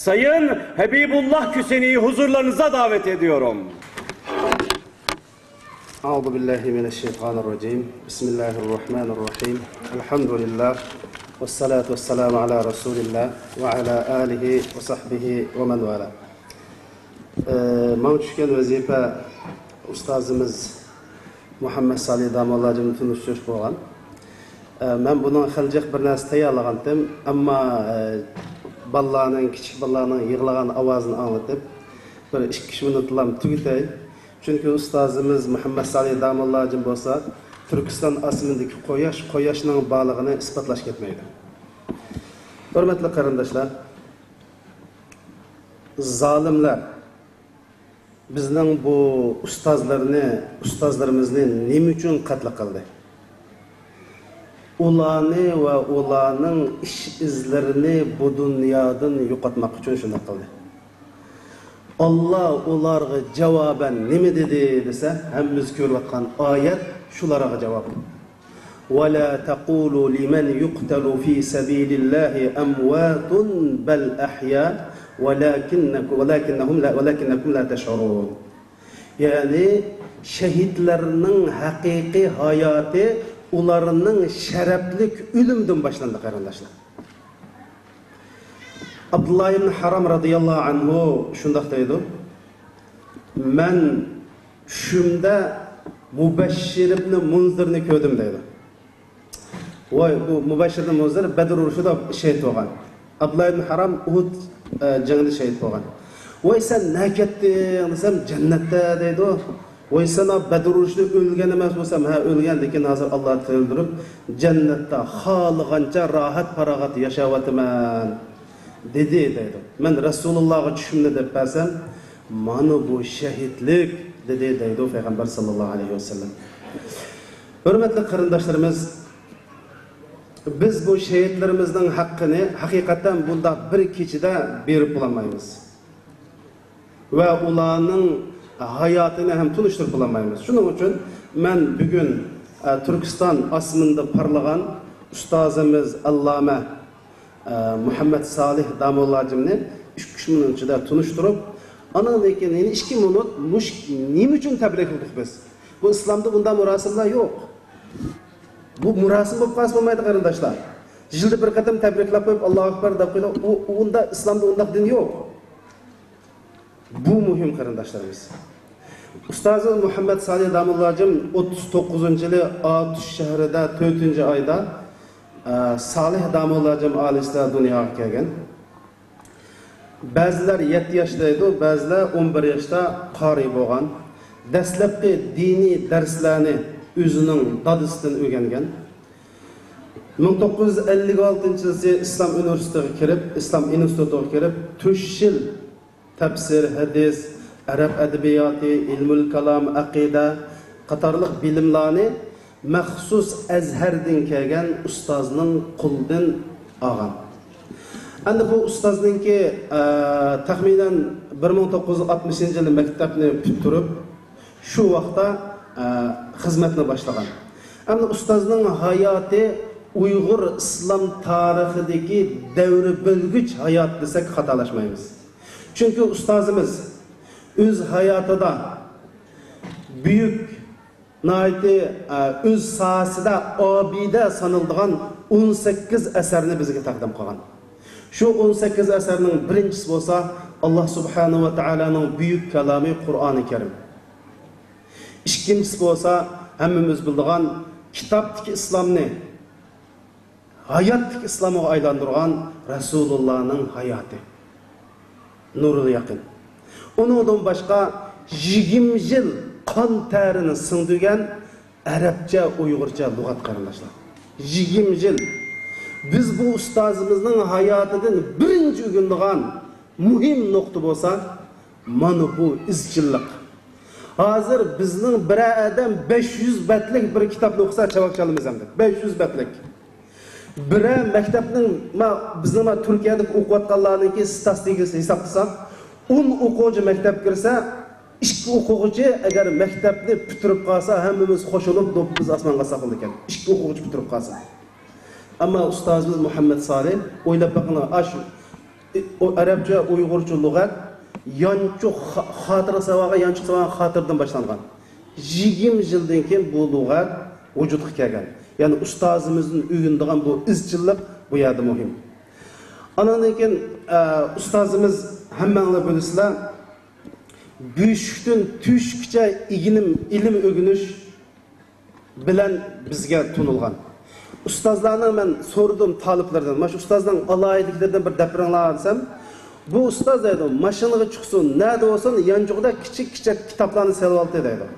Sayın Habibullah Küseni'yi huzurlarınıza davet ediyorum. Euzubillahimineşşeytanirracim. Bismillahirrahmanirrahim. Elhamdülillah. Vessalatu vesselamu ala Resulillah ve ala alihi ve sahbihi ve men vala. Bana düşken vazife ustazımız Muhammed Salih Damollajimni tunishtirish bo'lgan. Men bunun xiljaq bir narsa tayyorlagandim, ammo balalarning, kichik balalarning yig'lagan ovozini anglatib, bir 2 minutlam tugatay. Chunki ustozimiz Muhammed Salih Damollajim bo'lsa, Turkiston osmonidagi quyoshning borlig'ini isbotlash ketmaydi. Hurmatli qarindoshlar, zolimlar bizning bu ustozlarimizni nima uchun qatl qildi? Ularni va ularning ish izlarini bu dunyodan yo'qotmoq uchun shunday qildi. Allah ularga javoban nima dedi desa, hammamiz ko'rayotgan oyat shularga javob. Va la taqulu liman yuqtalu fi sabilillahi amwatun bal ahya walakinnakum la tash'urun. Yani şehitlerinin haqiqiy hayatı ularning sharaflik o'limdan boshlandi qarindoshlar. Abdullah ibn Haram radıyallahu anhu shundoq deydi: "Men tushimda Mubashshir ibn Munzirni ko'rdim" deydi. Voy, bu Mubashshir ibn Munzir Badr urushida shahid bo'lgan. Abdullah ibn Haram Uhud jangida shahid bo'lgan. Voy, sen nakatding desam, jannatda deydi. Voy, sana Badr urushida o'lgan emas bo'lsam, ha o'lgan, lekin hozir Alloh tirildirib jannatda xohlagancha rohat farog'at yashayapman dedi deydi. Men Rasulullahga tushimni deb bersam, mana bu shahidlik dedi deydi Payg'ambar sallallohu alayhi vasallam. Hurmatli qarindoshlarimiz, biz bu shahidlarimizning haqqini haqiqatan bunda bir kechida berib bo'lmaymiz. Va ularning hayotini ham tunishtirib bo'lmaymiz. Shuning uchun men bugun Turkiston osmonida parlagan ustozimiz Alloma Muhammed Salih Damollajimni 3 minut ichida tunishtirib, andan keyin 2 minut nima uchun tabrik qildik biz? Bu islomda bunday murosimlar yo'q. Bu murosim bo'lib qolsa bo'lmaydi qarindoshlar. Yilda bir qatam tabriklab qo'yib Allohu akbar deb qo'yib, unda islomda unday din yo'q. Bu muhim qarindoshlarimiz. Ustozimiz Muhammed Salih Damollajim 39-yili Atush shahrida 4-oyda Salih Damollajim oilesida dunyoga kelgan. Ba'zilar 7 yoshda, ba'zilar 11 yoshda qori bo'lgan. Dastlabki diniy darslarni o'zining dadisidan o'rgangan. 1956-yilda Islom universitetiga kirib, Islom institutiga kirib, 3 yil tafsir, hadis, arab adabiyoti, ilmul kalam, aqida qatorliq bilimlarni maxsus Azhardan kelgan ustozning qo'lidan olgan. Endi bu ustozningki taxminan 1960-yil maktabni bitirib, shu vaqtda xizmatni boshlagan. Endi ustozning hayoti Uyg'ur islom tarixidagi davri bo'lgich hayot desak xatolashmaymiz. Chunki ustozimiz o'z hayotida buyuk o'z sohasida obida saniladigan 18 asarni bizga taqdim qilgan. Shu 18 asarning birinchisi bo'lsa Alloh subhanahu va taolaning buyuk kalomi Qur'oni Karim. İkinchisi bo'lsa hammamiz biladigan kitobdagi islomni hayotdagi islomga aylantirgan Rasulullahning hayoti. Nurul yaqin. Ondan başqa 20 yil qon terini singdirgan arabcha, uyg'urcha lug'at qarindoshlar. 20 yil. Biz bu ustozimizning hayotidan birinchi o'rgangan muhim nuqta bo'lsa, mana bu izchillik. Hozir bizning bir odam 500 betlik bir kitobni o'qisa chavaqchalimiz ham 500 betlik. Bir maktabning bizning Turkiyada o'qiyotganlarningki statistikasi hisoblasa 10 o'quvchi maktab kirsa, 2 o'quvchi agar maktabni bitirib qolsa, hammamiz qo'shilib biz osmonga saqildi ekan. 2 o'quvchi bitirib qolsa. Ammo ustozimiz Muhammed Salih o'ylab boqinglar, shu o Arapça, Uygurca lügat yançı hatırı savağa, yançı savağa hatırdan başlangan. 20 yıldan keyin bu lügat vücudga kelgan. Yani ustazımızın uygunduğun bu izchillik bu yerda muhim. Andan keyin ustazımız hammalar bilasizlar, büyüşükten tüşkçe ilim ögünüş bilen bizga tunulgan. Ustazlardan ben sordum taliplerden, maş ustazdan alaydıklardan bir depremler desem, bu ustaz dedi, maşinaga çıksın, nerede olsun, yancıqda küçük kitaplarını selip aldı dedi.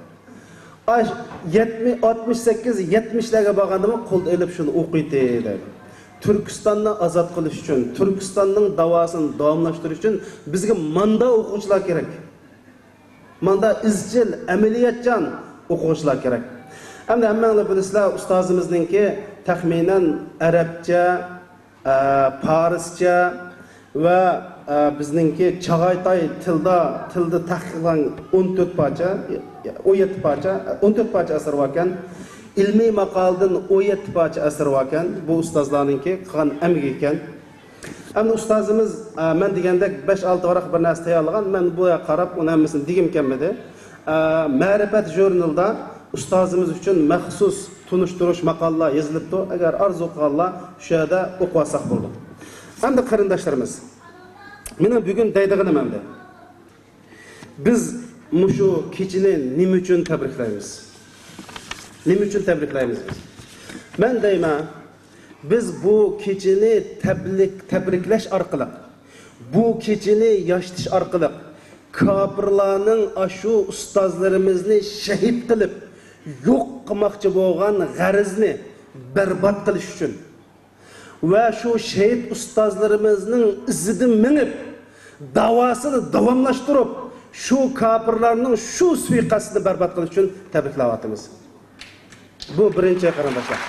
68-70'lerge bağandımı qol elip şunu okuydu dedi. Türkistan'ı azat qilish uchun, Türkistan'ın davasını davamlashtirish uchun bizga manda o'quvchilar kerak. Manda izchil, amaliyatchan o'quvchilar kerak. Endi hammanglar bilasizlar, ustozimizningki taxminan arabcha, farscha va bizningki Chag'aytoy tilda tahqiqlan 14 parcha, 17 parcha, 14 parcha asar bor ekan. İlmiy maqoldan 17 parcha asar bor ekan. Bu ustozlarningki qilgan amigi ekan. Endi ustozimiz men degandek 5-6 varaq bir narsa tayyorlagan. Men bu yoqqa qarab uni hammasini degim kelmadi. Ma'rifat jurnalda ustozimiz uchun maxsus tunishtirish maqolalar yozilibdi. Agar arzu qilganlar shu yerda o'qib olsak bo'ldi. Endi qarindoshlarimiz, meni bugun deydiganim endi. Biz mushu kechini nima uchun tabriklaymiz? Nima uchun tabriklaymiz biz? Men deyman, biz bu kechini tabriklash orqali, bu kechini yoshitish orqali kofirlarning ashu ustozlarimizni shahid qilib, yo'q qilmoqchi bo'lgan g'arizni barbod qilish uchun va shu shahid ustozlarimizning izidan minib, davosini davomlashtirib, shu kofirlarning shu suiqasdini barbod qilish uchun tabriklayapmiz. Bu birinchi qarindoshlar.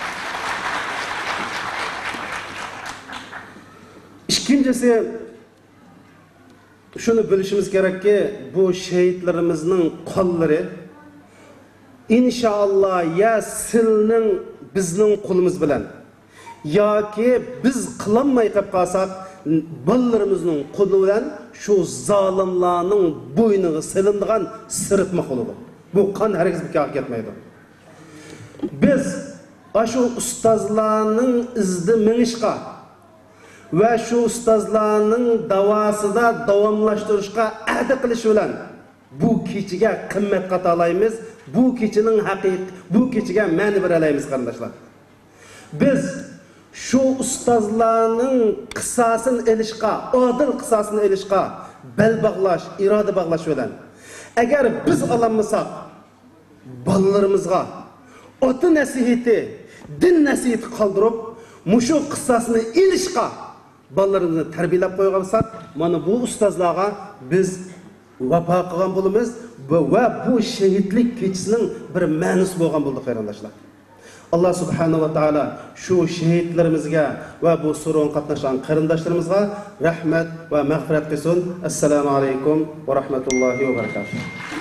İkincisi, şunu bilishimiz kerakki, bu şehitlerimizin qo'llari inşallah ya silning bizning qo'limiz bilan yoki biz qilolmay qolib qolsak, bolalarimizning qo'li bilan shu zolimlarning bo'yniga silindigan siritma qo'li. Bu qon hargiz bekor ketmaydi. Biz shu ustozlarning izida minishqa ve şu ustozlarning davosida davomlashtirishga ahd qilish bilan bu kechiga qimmat qatalaymiz, bu kechining bu kechiga ma'ni beralaymiz qarindoshlar. Biz şu ustozlarning qissasini elishga, odil qissasini elishga bel bog'lash, iroda bog'lash bilan agar biz olamasak, bolalarimizga ota nasihati, din nasihati qoldirib, mushu qissasini elishga ballarımızı terbiyelep koyarsak, mana bu ustazlarga biz vafo qilgan bo'lamiz ve bu şehitlik keçisinin bir ma'nosi bo'lgan bo'ldi qarindoshlar. Allah subhanahu wa taala şu şehitlerimizge ve bu so'rovga qatnashgan qarindoshlarımizga rahmat ve mag'firat qilsin. Assalomu alaykum ve rahmatullohi ve barakatuh.